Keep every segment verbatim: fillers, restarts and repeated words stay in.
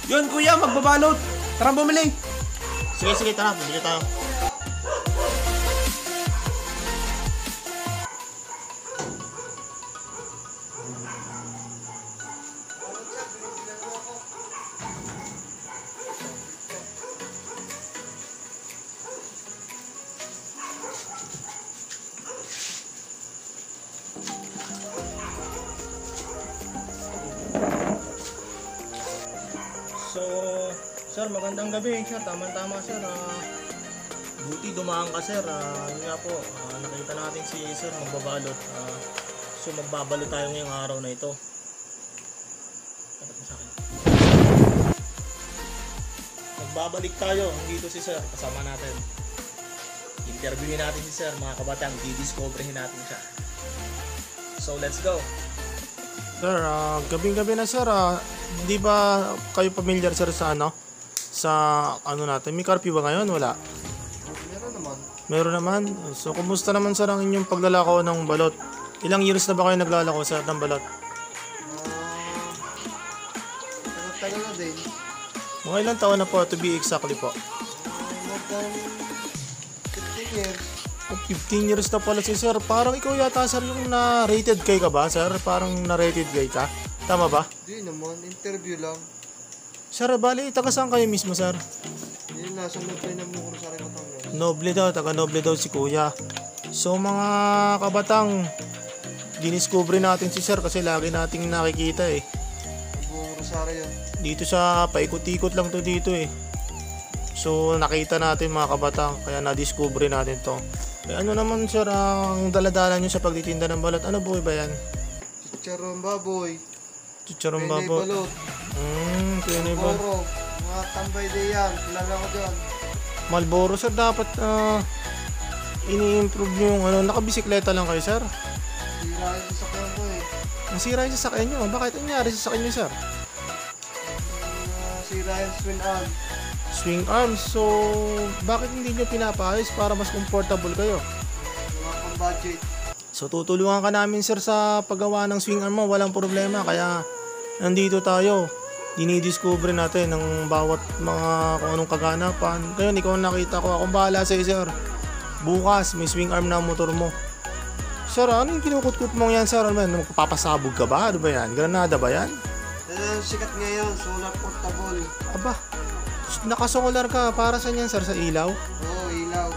Yun kuya, magbabalot. Tara bumili. Sige, sige, tara. Bumili tayo. So, sir, magandang gabi. Sir, tama-tama sir. Uh, buti dumaan ka sir. Uh, yun nga po, uh, nakita natin si sir magbabalot. Uh, so, magbabalot tayo ngayong araw na ito. Dapat mo sa akin. Magbabalik tayo. Dito si sir, kasama natin. Interviewin natin si sir, mga kabatang. Didiscoveryhin natin siya. So, let's go. Sir, uh, gabing-gabi na sir, uh, di ba kayo familiar sir sa ano? Sa ano natin, may curfew ba ngayon? Wala? Meron naman. Meron naman? So, kumusta naman sir ang inyong paglalako ng balot? Ilang years na ba kayo naglalako sir ng balot? Uh, tagal na din. Mga ilang taon na po, to be exactly po? Uh, more than fifteen years. Oh, fifteen years na pala si sir. Parang ikaw yata sir yung na-rated guy ka ba sir? Parang na-rated guy ka? Tama ba? Di naman, interview lang. Sir, bali, taga saan kayo mismo sir? Yun, nasa Noble na Mukuro sa Batangas. Noble daw, taga Noble daw si kuya. So mga kabatang, diniscover natin si sir kasi lagi nating nakikita eh. Buong Rosario yan. Dito sa paikot-ikot lang to dito eh. So nakita natin mga kabatang, kaya na-discover natin to. Eh, ano naman sir ang daladala nyo sa pagtitinda ng balot? Ano po ba yan? Chicharon baboy. Chicharon Pene babo. balot. Hmm, pene balot. Boro. Mga tambay din yan. Kilala ko dyan. Malboro sir, dapat uh, ini-improve nyo yung ano. Nakabisikleta lang kayo sir? Sira yung sasakyan ko eh. Nasira yung sasakyan nyo. Bakit ang nangyari sa sasakyan nyo sir? Uh, sira yung swing arm. Swing arms. So, bakit hindi nyo pinapaayos para mas comfortable kayo? Wala pang budget. So, tutulungan ka namin sir sa paggawa ng swing arm mo. Walang problema. Kaya, nandito tayo. Dinidiscover natin ng bawat mga kung anong kaganapan. Ngayon, ikaw ang nakita ko. Akong bahala sa'yo sir. Bukas, may swing arm na motor mo. Sir, ano yung kinukut-kut mo yan sir? Ano ba yan? Magpapasabog ka ba? Ano ba yan? Granada ba yan? Yan ang sikat ngayon. Solar portable. Aba, nakasolar ka. Para saan yan sir? Sa ilaw? Oo, ilaw.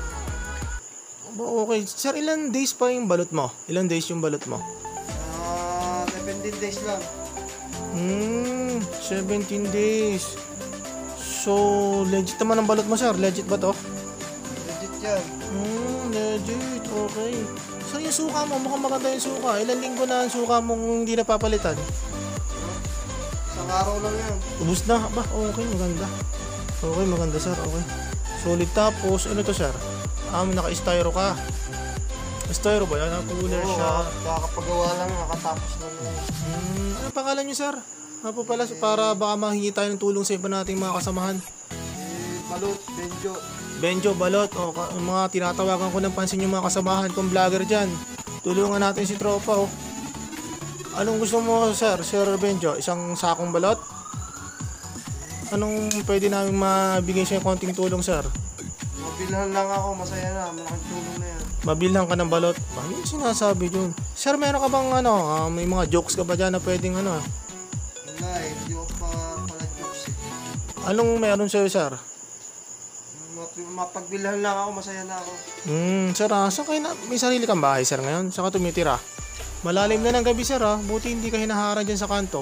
Okay. Sir, ilan days pa yung balot mo? Ilan days yung balot mo? Ah, seventeen days lang. Hmm, seventeen days. So, legit naman ang balot mo sir? Legit ba to? Legit yan. Hmm, legit. Okay. So, yung suka mo, mukhang maganda yung suka. Ilan linggo na ang suka mong hindi napapalitan? Isang araw lang yan. Ubus na. Ba, okay, maganda. Okay, maganda sir. Okay. Solid tapos, ano to sir? Ah, naka-styro ka. Styro ba yan? Cooler Oo, siya. kakapagawa lang. Nakatapos lang yan. Hmm, ano pangalan niyo sir? Ano po pala, para baka mahingi tayo ng tulong sa iba nating mga kasamahan. Eh, Balot, Benjo. Benjo, Balot, o ka- mga tinatawagan ko ng pansin yung mga kasamahan kong vlogger dyan. Tulungan natin si tropa oh. Anong gusto mo sir, Sir Benjo? Isang sakong balot? Anong pwede namin mabigay sa'yo konting tulong sir? Mabilhan lang ako, masaya na. Malaking tulong na yan. Mabilhan ka ng balot? Ano yung sinasabi dun? Sir, meron ka bang ano, ah, may mga jokes ka ba dyan na pwedeng ano? Wala eh, hindi ko pa pala jokes eh. Anong meron sa'yo sir? Map- Mapagbilhan lang ako, masaya na ako. Hmm, sir ah, saan kayo na, may sarili kang bahay sir ngayon? Saan ka tumitira? Malalim na ng gabi sir ah, buti hindi ka hinaharang dyan sa kanto.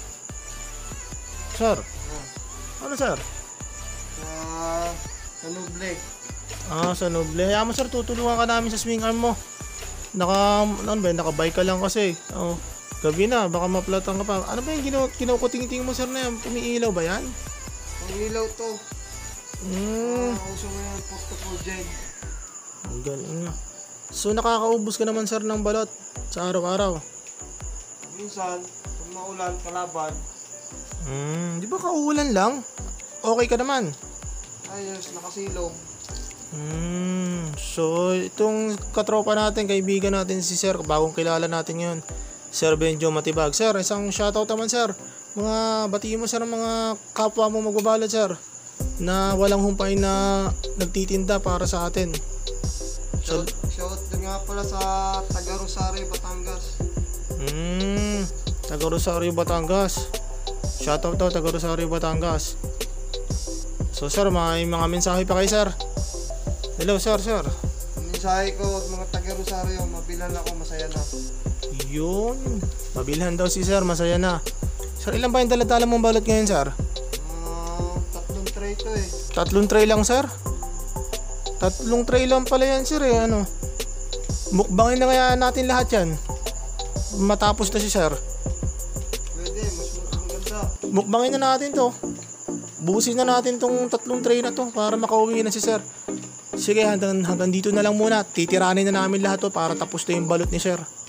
Sir, Ah, ano sir? sa, sa Noble. Ah, sa Noble. Hayaan mo sir, tutulungan ka namin sa swing arm mo. Naka, ano ba, naka-bike ka lang kasi. Oh, gabi na, baka maplatan ka pa. Ano ba yung kinu kinukuting-ting mo sir na yan? Umiilaw ba yan? Ang ilaw to. Hmm, Ah, uso mo yung portable dyan. ang galing nga. So nakakaubos ka naman sir ng balot sa araw-araw. Minsan, pag maulan, kalaban, Hmm, di ba kauulan lang? Okay ka naman. ayos, nakasilong. Hmm, so itong katropa natin, kaibigan natin si Sir, bagong kilala natin yun, Sir Benjo Matibag. Sir, isang shoutout naman sir. Mga batiin mo sir ang mga kapwa mo magbabalot sir na walang humpay na nagtitinda para sa atin. So, Shout, shout nga pala sa taga Rosario, Batangas. hmm, taga Rosario, Batangas. Shoutout to, taga Rosario, Batangas. So sir, may mga mensahe pa kay sir. Hello sir, sir. Ang mensahe ko, mga taga Rosario, mabilan ako, masaya na. Yun. Mabilhan daw si sir, masaya na. Sir, ilan ba yung daladala mong balot ngayon sir? Uh, tatlong tray to eh. Tatlong tray lang sir? Tatlong tray lang pala yan sir eh, ano? Mukbangin na kaya natin lahat yan. Matapos na si sir. Pwede, mas maganda. Mukbangin na natin to. Buusin na natin tong tatlong tray na to para makauwi na si sir. Sige, hanggang, hanggang dito na lang muna. Titiranin na namin lahat to para tapos na yung balot ni sir.